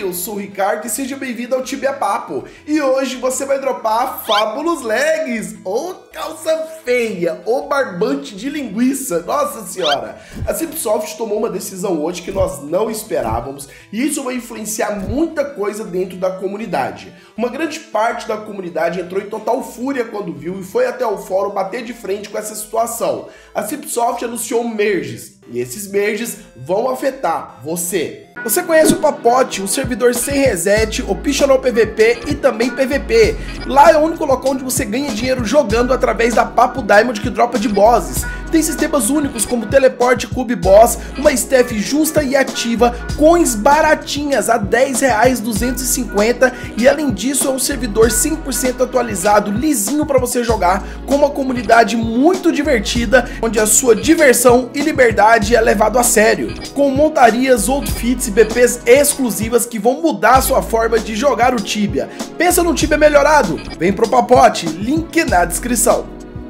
eu sou o Ricardo e seja bem-vindo ao Tibia Papo. E hoje você vai dropar Fabulous Legs, ou calça feia, ou barbante de linguiça, nossa senhora. A Cipsoft tomou uma decisão hoje que nós não esperávamos e isso vai influenciar muita coisa dentro da comunidade. Uma grande parte da comunidade entrou em total fúria quando viu e foi até o fórum bater de frente com essa situação. A Cipsoft anunciou merges. E esses merges vão afetar você. Você conhece o Papote, o servidor sem reset, optional PVP e também PVP. Lá é o único local onde você ganha dinheiro jogando através da Papo Diamond que dropa de bosses. Tem sistemas únicos como teleporte, cube boss, uma staff justa e ativa, coins baratinhas a R$10, 250 e além disso é um servidor 100% atualizado, lisinho para você jogar, com uma comunidade muito divertida, onde a sua diversão e liberdade é levado a sério, com montarias, outfits e BPs exclusivas que vão mudar a sua forma de jogar o Tibia. Pensa no Tibia melhorado? Vem pro Papote, link na descrição.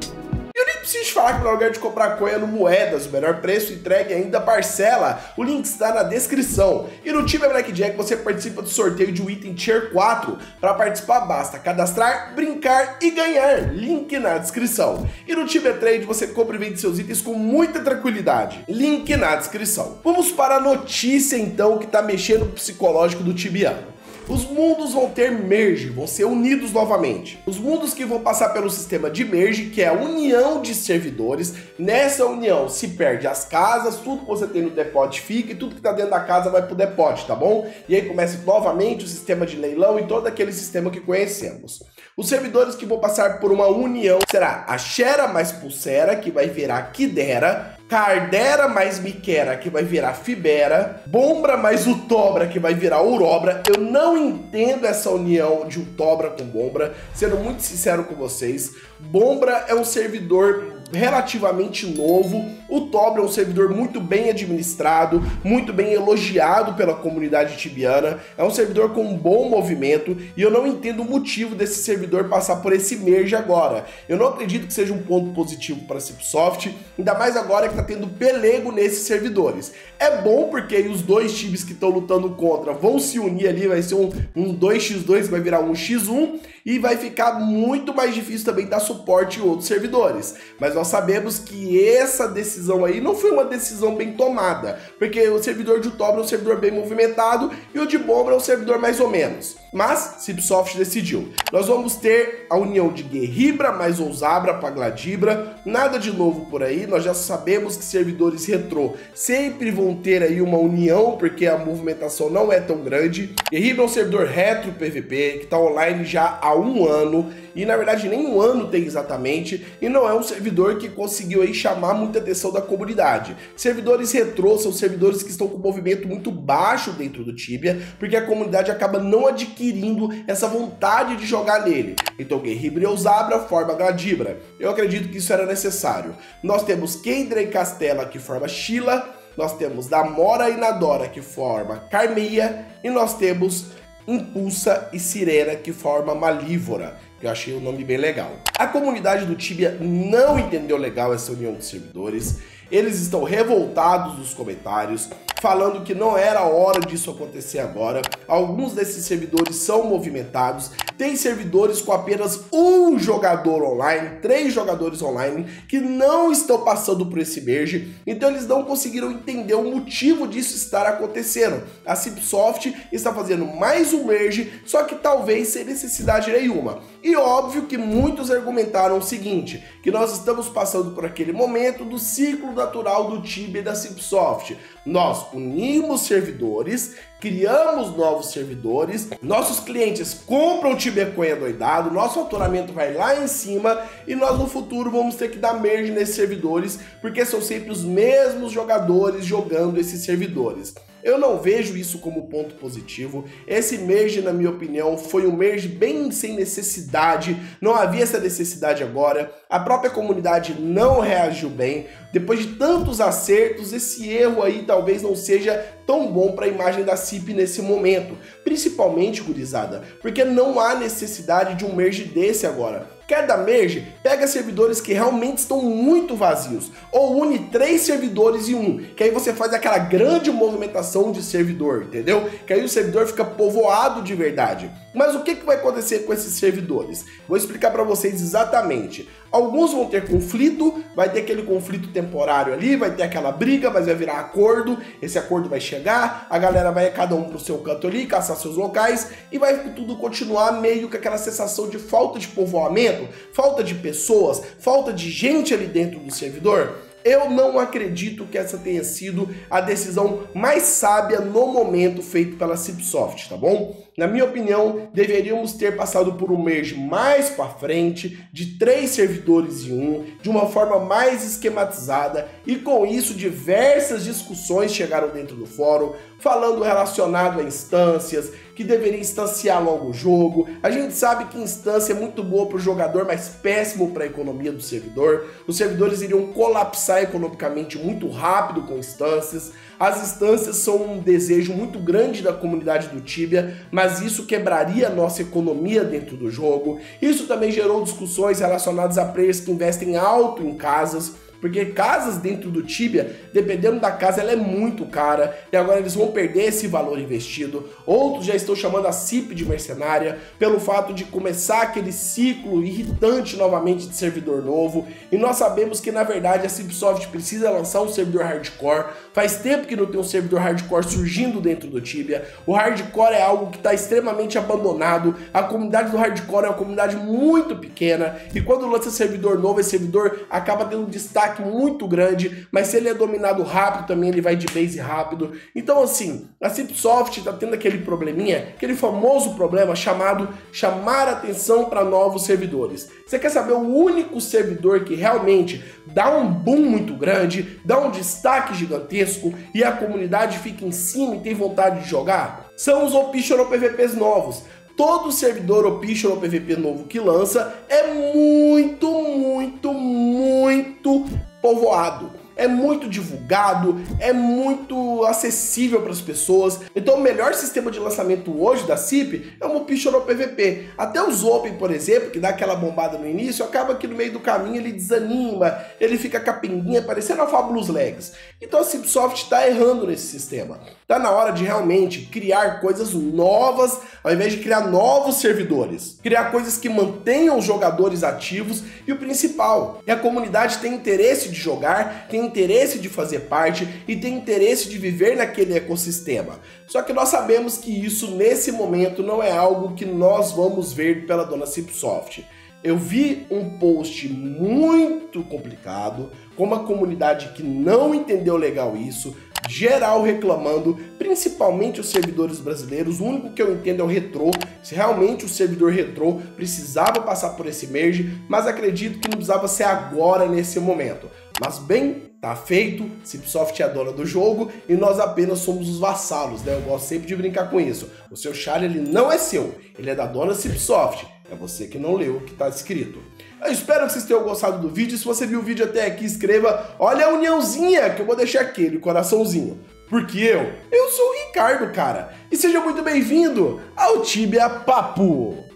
Eu nem preciso falar que no lugar de comprar coin no Moedas, o melhor preço entregue ainda parcela, o link está na descrição. E no Tibia Blackjack você participa do sorteio de um item Tier 4. Para participar basta cadastrar, brincar e ganhar, link na descrição. E no Tibia Trade você compra e vende seus itens com muita tranquilidade, link na descrição. Vamos para a notícia então que está mexendo no psicológico do tibiano. Os mundos vão ter merge, vão ser unidos novamente. Os mundos que vão passar pelo sistema de merge, que é a união de servidores. Nessa união se perde as casas, tudo que você tem no depot fica e tudo que tá dentro da casa vai pro depot, tá bom? E aí começa novamente o sistema de leilão e todo aquele sistema que conhecemos. Os servidores que vão passar por uma união será a Shera mais Pulsera, que vai virar Kidera, Cardera mais Miquera, que vai virar Fibera, Bombra mais Utobra, que vai virar Urobra. Eu não entendo essa união de Utobra com Bombra, sendo muito sincero com vocês. Bombra é um servidor relativamente novo, o Tobra é um servidor muito bem administrado, muito bem elogiado pela comunidade tibiana, é um servidor com um bom movimento e eu não entendo o motivo desse servidor passar por esse merge agora. Eu não acredito que seja um ponto positivo para a Cipsoft, ainda mais agora que está tendo pelego nesses servidores. É bom porque aí os dois times que estão lutando contra vão se unir ali, vai ser um 2x2, vai virar um x1 e vai ficar muito mais difícil também dar suporte em outros servidores. Mas nós sabemos que essa decisão aí não foi uma decisão bem tomada, porque o servidor de Utobra é um servidor bem movimentado e o de Bombra é um servidor mais ou menos. Mas Cipsoft decidiu. Nós vamos ter a união de Guerribra mais Ousabra para Gladibra, nada de novo por aí, nós já sabemos que servidores retrô sempre vão ter aí uma união, porque a movimentação não é tão grande. Guerribra é um servidor retro PVP, que está online já há um ano, e na verdade nem um ano tem exatamente, e não é um servidor que conseguiu aí chamar muita atenção da comunidade. Servidores retrô são servidores que estão com movimento muito baixo dentro do Tibia, porque a comunidade acaba não adquirindo essa vontade de jogar nele. Então Guerribra e Ousabra forma Gladibra. Eu acredito que isso era necessário. Nós temos Kendra e Castela que forma Sheila, nós temos Damora e Nadora que forma Carmeia, e nós temos Impulsa e Sirena que forma Malívora. Eu achei o nome bem legal. A comunidade do Tibia não entendeu legal essa união de servidores. Eles estão revoltados nos comentários, falando que não era hora disso acontecer agora. Alguns desses servidores são movimentados. Tem servidores com apenas um jogador online, 3 jogadores online, que não estão passando por esse merge. Então eles não conseguiram entender o motivo disso estar acontecendo. A Cipsoft está fazendo mais um merge, só que talvez sem necessidade nenhuma. E óbvio que muitos argumentaram o seguinte, que nós estamos passando por aquele momento do ciclo natural do Tibia e da Cipsoft. Nós unimos servidores, criamos novos servidores, nossos clientes compram o Tibia Coin adoidado, nosso faturamento vai lá em cima e nós no futuro vamos ter que dar merge nesses servidores, porque são sempre os mesmos jogadores jogando esses servidores. Eu não vejo isso como ponto positivo. Esse merge, na minha opinião, foi um merge bem sem necessidade. Não havia essa necessidade agora. A própria comunidade não reagiu bem. Depois de tantos acertos, esse erro aí talvez não seja tão bom para a imagem da CIP nesse momento. Principalmente, gurizada, porque não há necessidade de um merge desse agora. Quer dar merge? Pega servidores que realmente estão muito vazios, ou une 3 servidores em um, que aí você faz aquela grande movimentação de servidor, entendeu? Que aí o servidor fica povoado de verdade. Mas o que vai acontecer com esses servidores? Vou explicar para vocês exatamente. Alguns vão ter conflito, vai ter aquele conflito temporário ali, vai ter aquela briga, mas vai virar acordo, esse acordo vai chegar, a galera vai cada um pro seu canto ali, caçar seus locais, e vai tudo continuar meio com aquela sensação de falta de povoamento, falta de pessoas, falta de gente ali dentro do servidor. Eu não acredito que essa tenha sido a decisão mais sábia no momento feita pela CipSoft, tá bom? Na minha opinião, deveríamos ter passado por um merge mais para frente, de 3 servidores em um, de uma forma mais esquematizada, e com isso diversas discussões chegaram dentro do fórum, falando relacionado a instâncias, que deveria instanciar logo o jogo. A gente sabe que instância é muito boa para o jogador, mas péssimo para a economia do servidor. Os servidores iriam colapsar economicamente muito rápido com instâncias. As instâncias são um desejo muito grande da comunidade do Tibia, mas isso quebraria a nossa economia dentro do jogo. Isso também gerou discussões relacionadas a players que investem alto em casas, porque casas dentro do Tibia, dependendo da casa, ela é muito cara, e agora eles vão perder esse valor investido. Outros já estão chamando a CIP de mercenária, pelo fato de começar aquele ciclo irritante novamente de servidor novo, e nós sabemos que, na verdade, a CipSoft precisa lançar um servidor hardcore. Faz tempo que não tem um servidor hardcore surgindo dentro do Tibia. O hardcore é algo que está extremamente abandonado, a comunidade do hardcore é uma comunidade muito pequena, e quando lança servidor novo, esse servidor acaba tendo um destaque muito grande, mas se ele é dominado rápido também, ele vai de base rápido. Então assim, a CipSoft tá tendo aquele probleminha, aquele famoso problema chamado chamar atenção para novos servidores. Você quer saber o único servidor que realmente dá um boom muito grande, dá um destaque gigantesco e a comunidade fica em cima e tem vontade de jogar? São os Optional PVPs novos. Todo servidor Optional PVP novo que lança é muito povoado. É muito divulgado, é muito acessível para as pessoas. Então o melhor sistema de lançamento hoje da CIP é o Optional PVP. Até os Open, por exemplo, que dá aquela bombada no início, acaba que no meio do caminho ele desanima, ele fica capinguinha, parecendo a Fabulous Legs. Então a CipSoft está errando nesse sistema. Tá na hora de realmente criar coisas novas, ao invés de criar novos servidores. Criar coisas que mantenham os jogadores ativos e o principal, a comunidade tem interesse de jogar, tem interesse de fazer parte e tem interesse de viver naquele ecossistema. Só que nós sabemos que isso nesse momento não é algo que nós vamos ver pela dona CipSoft. Eu vi um post muito complicado, com uma comunidade que não entendeu legal isso, geral reclamando, principalmente os servidores brasileiros. O único que eu entendo é o retrô, se realmente o servidor retrô precisava passar por esse merge, mas acredito que não precisava ser agora nesse momento. Mas bem, tá feito, CipSoft é a dona do jogo e nós apenas somos os vassalos, né? Eu gosto sempre de brincar com isso. O seu char, ele não é seu, ele é da dona CipSoft. É você que não leu o que tá escrito. Eu espero que vocês tenham gostado do vídeo. Se você viu o vídeo até aqui, escreva, olha a uniãozinha, que eu vou deixar aquele coraçãozinho. Porque eu sou o Ricardo, cara. E seja muito bem-vindo ao Tibia Papo.